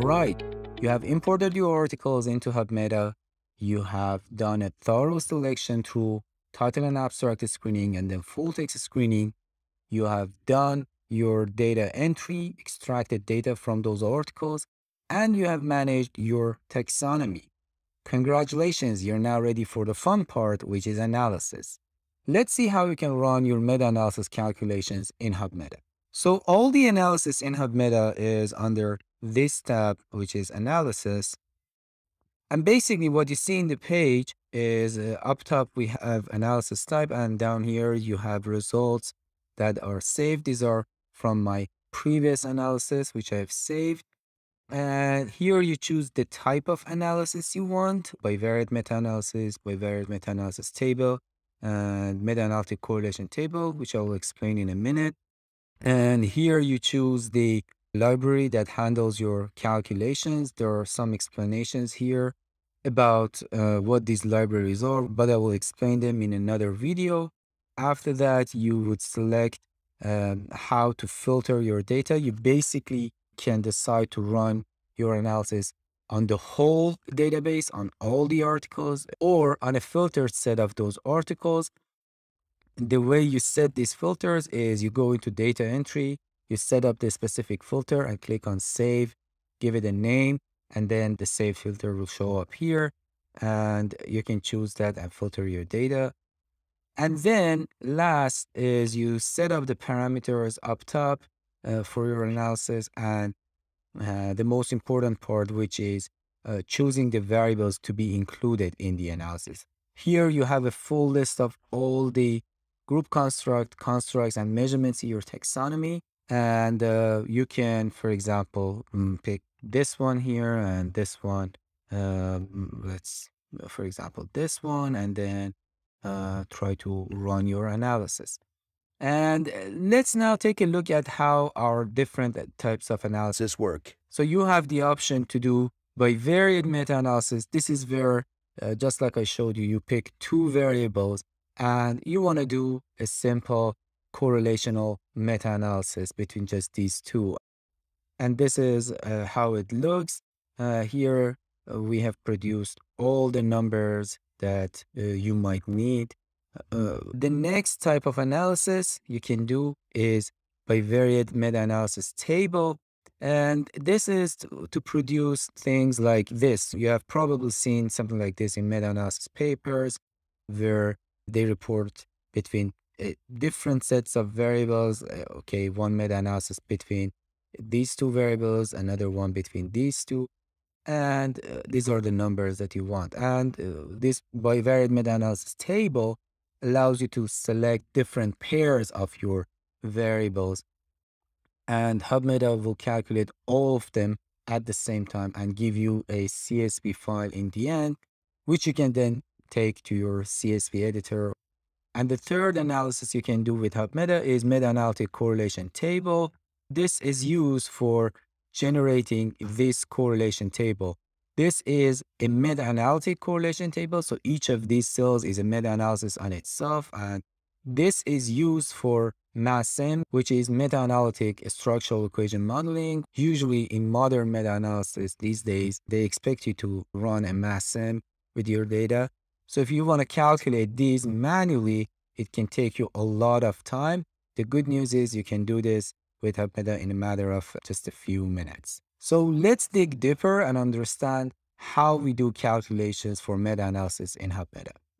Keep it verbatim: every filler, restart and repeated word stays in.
All right, you have imported your articles into HubMeta. You have done a thorough selection through title and abstract screening and then full text screening. You have done your data entry, extracted data from those articles, and you have managed your taxonomy. Congratulations, you're now ready for the fun part, which is analysis. Let's see how you can run your meta-analysis calculations in HubMeta. So all the analysis in HubMeta is under this tab, which is analysis. And basically what you see in the page is uh, up top, we have analysis type, and down here you have results that are saved. These are from my previous analysis, which I have saved. And here you choose the type of analysis you want: bivariate meta-analysis, bivariate meta-analysis table, and meta-analytic correlation table, which I will explain in a minute. And here you choose the library that handles your calculations. There are some explanations here about uh, what these libraries are, but I will explain them in another video. After that, you would select um, how to filter your data. You basically can decide to run your analysis on the whole database, on all the articles, or on a filtered set of those articles. The way you set these filters is you go into data entry, you set up the specific filter and click on save, give it a name, and then the save filter will show up here, and you can choose that and filter your data. And then last is you set up the parameters up top uh, for your analysis, and uh, the most important part, which is uh, choosing the variables to be included in the analysis. Here you have a full list of all the group construct, constructs, and measurements in your taxonomy. And uh, you can, for example, mm, pick this one here and this one. Um, let's, for example, this one, and then uh, try to run your analysis. And uh, let's now take a look at how our different uh, types of analysis work. So you have the option to do bivariate meta-analysis. This is where, uh, just like I showed you, you pick two variables and you want to do a simple correlational meta-analysis between just these two. And this is uh, how it looks. Uh, here uh, we have produced all the numbers that uh, you might need. Uh, the next type of analysis you can do is bivariate meta-analysis table. And this is to, to produce things like this. You have probably seen something like this in meta-analysis papers where they report between uh, different sets of variables. Uh, okay, one meta-analysis between these two variables, another one between these two. And uh, these are the numbers that you want. And uh, this bivariate meta-analysis table allows you to select different pairs of your variables, and HubMeta will calculate all of them at the same time and give you a C S V file in the end, which you can then take to your C S V editor. And the third analysis you can do with HubMeta is meta-analytic correlation table. This is used for generating this correlation table. This is a meta-analytic correlation table. So each of these cells is a meta-analysis on itself. And this is used for MASM, which is meta-analytic structural equation modeling. Usually in modern meta-analysis these days, they expect you to run a MASM with your data. So if you want to calculate these manually, it can take you a lot of time. The good news is you can do this with HubMeta in a matter of just a few minutes. So let's dig deeper and understand how we do calculations for meta-analysis in HubMeta.